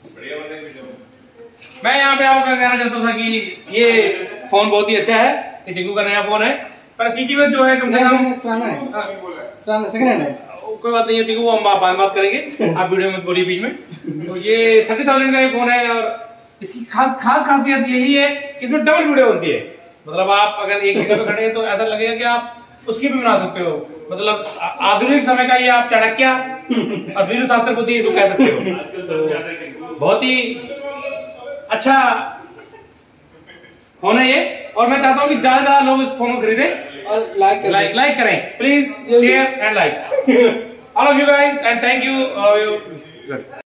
मैं यहाँ पे आपको कहना चाहता था कि ये फोन बहुत ही अच्छा है, ये टिंकू का नया फोन है, पर इसी कीमत जो है कम से कम सेकंड हैंड है। कोई बात नहीं है टिंकू, हम बात करेंगे, आप वीडियो में बोलिए बीच में। तो ये 30,000 का ये फोन है और इसकी खास खासियत यही है कि इसमें डबल वीडियो बनती है। मतलब आप अगर एक जगह पे खड़े हैं तो ऐसा लगेगा कि आप उसकी भी बना सकते हो। मतलब आधुनिक समय का ये आप चाणक्य और वीर शास्त्र बुद्धि तो कह सकते हो। तो बहुत ही अच्छा फोन है ये, और मैं चाहता हूँ कि ज्यादा लोग इस फोन को खरीदें और लाइक करें। Please share and like all of you guys and thank you all of you.